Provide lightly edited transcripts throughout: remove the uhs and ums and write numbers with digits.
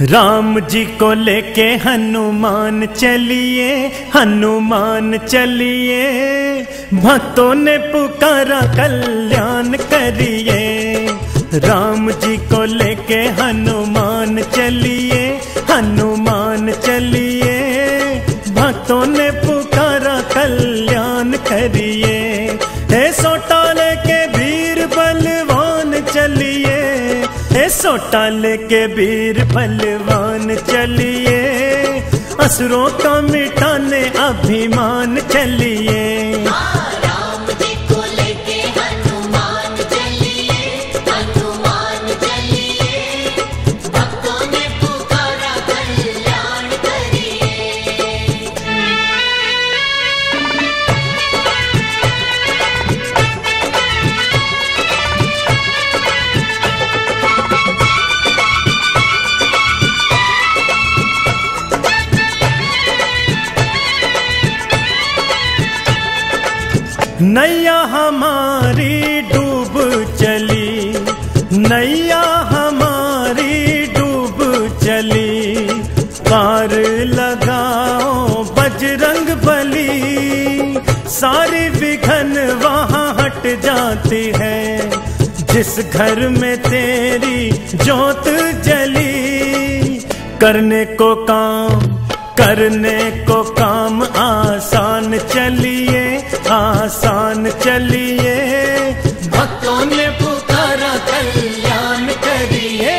राम जी को लेके हनुमान चलिए, हनुमान चलिए, भक्तों ने पुकारा कल्याण करिए। राम जी को लेके हनुमान चलिए, हनुमान चलिए, भक्तों ने पुकारा कल्याण करिए। हे सोटा लेके वीर बलवान चलिए, हे सोटा लेके वीर बलवान चलिए, असुरों का मिटाने अभिमान चलिए। नैया हमारी डूब चली, नैया हमारी डूब चली, पार लगाओ बजरंग बली। सारी विघन वहाँ हट जाती है, जिस घर में तेरी जोत जली। करने को काम आसान चलिए, आसान चलिए, भक्तों ने पुकारा कल्याण करिए।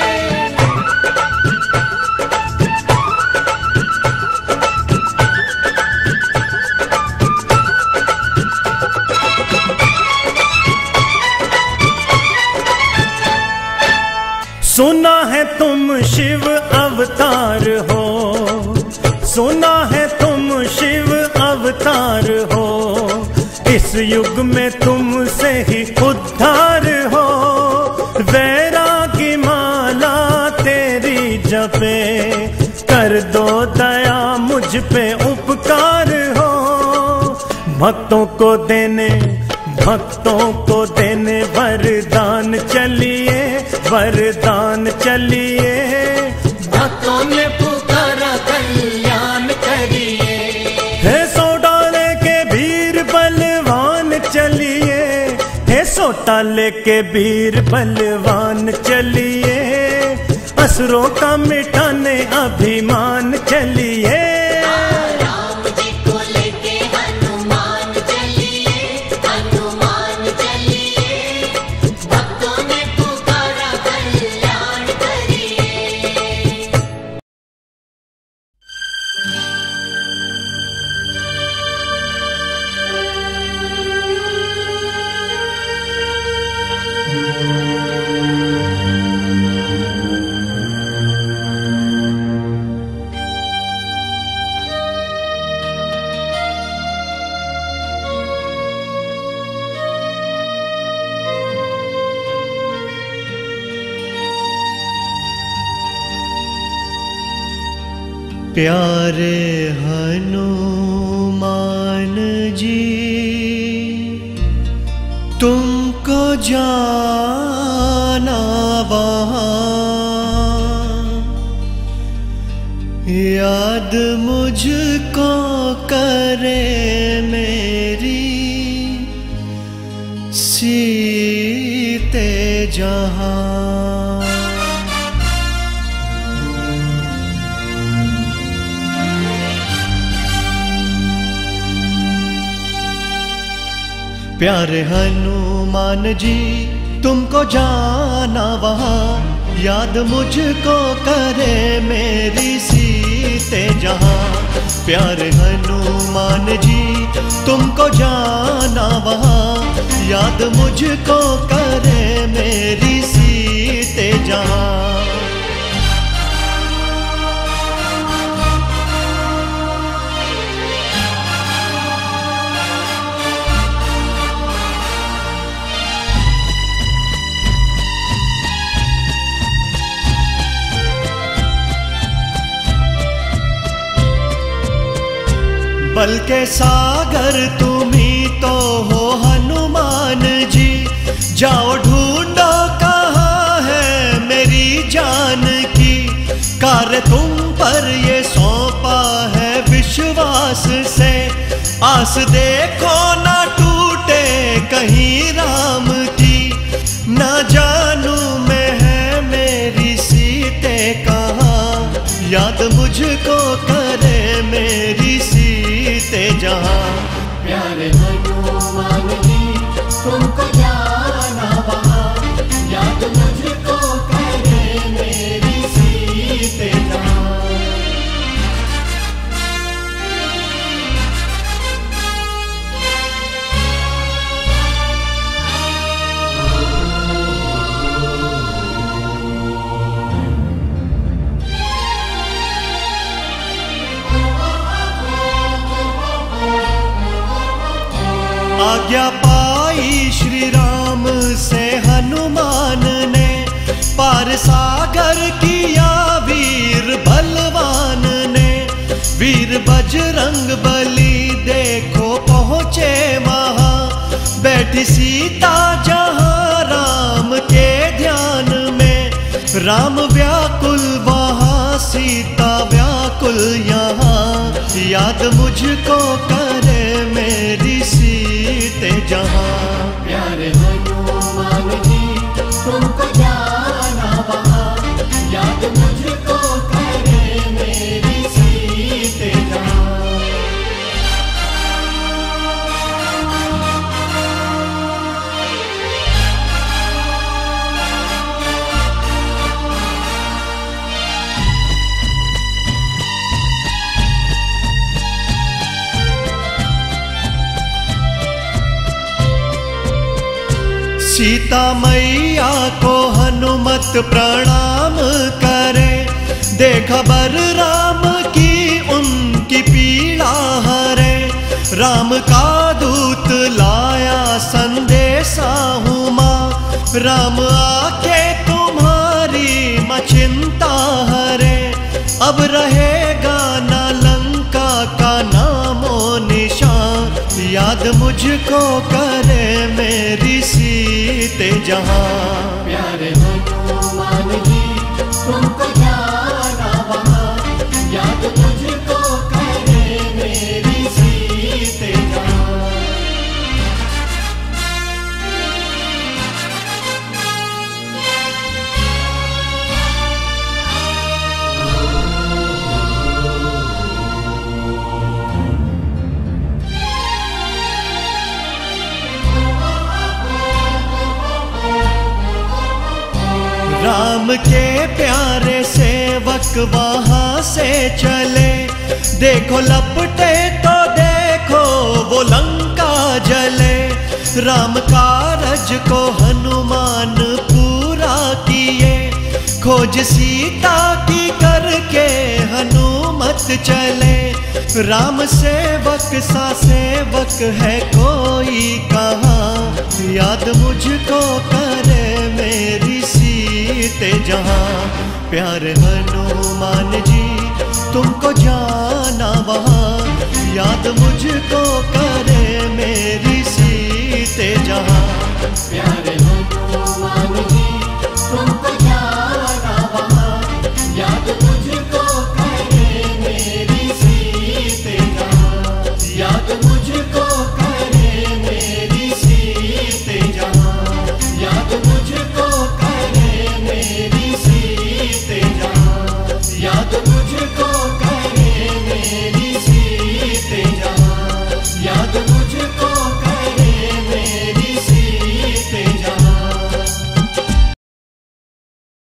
सुना है तुम शिव अवतार हो, सुना है तुम शिव अवतार हो, इस युग में तुमसे ही उद्धार हो। वैरागी माला तेरी जपे, कर दो दया मुझ पे उपकार हो। भक्तों को देने वरदान चलिए, वरदान चलिए, भक्तों ने पुकारा कल्याण करिए। हे सोटा लेके वीर बलवान चलिए, हे सोटा लेके वीर बलवान चलिए, असुरों का मिटाने अभिमान चलिए। प्यारे हनुमान जी, तुमको जाना वहाँ, याद मुझको करे मेरी सीते जहाँ। प्यारे हनुमान जी, तुमको जाना वहाँ, याद मुझको करे मेरी सीते जहाँ। प्यारे हनुमान जी, तुमको जाना वहाँ, याद मुझको करे मेरी सीते जहाँ। बल के सागर तुम ही तो हो हनुमान जी, जाओ ढूंढो कहाँ है मेरी जान की। प्यारे तुम पर ये सौंपा है विश्वास से, आस देखो ना टूटे कहीं राम की। ना जानू मैं है मेरी सीते कहाँ, याद मुझको करे मेरी सीते जहाँ। प्यारे हनुमान जी तुमको जाना वहाँ, याद मुझको करे मेरी सीते जहाँ। आज्ञा पाई श्री राम से हनुमान ने, पार सागर किया वीर बलवान ने। वीर बजरंग बली देखो पहुँचे वहाँ, बैठी सीता जहाँ राम के ध्यान में। राम व्याकुल वहाँ सीता व्याकुल यहाँ, याद मुझको करे मेरी सीते जहाँ। प्यारे हनुमान जी तुमको जाना वहाँ, याद मुझको करे मेरी सीते जहाँ। सीता मैया को हनुमत प्रणाम करे, देखा बर राम की उनकी पीड़ा हरे। राम का दूत लाया संदेशा हूँ माँ, राम आके तुम्हारी माँ चिंता हरे। अब रहेगा ना लंका का नामो निशान, याद मुझको करे मेरी सीते जहाँ। प्यारे हनुमान जी तुमको जाना वहाँ, याद मुझको करे मेरी सीते जहाँ। राम के प्यारे सेवक वहाँ से चले, देखो लपटे तो देखो वो लंका जले। राम कारज को हनुमान पूरा किए, खोज सीता की करके हनुमत चले। राम सेवक सा सेवक है कोई कहाँ, याद मुझको करे मेरी सीते जहाँ। प्यारे हनुमान जी तुमको जाना वहाँ, याद मुझको करे मेरी सीते जहाँ। प्यारे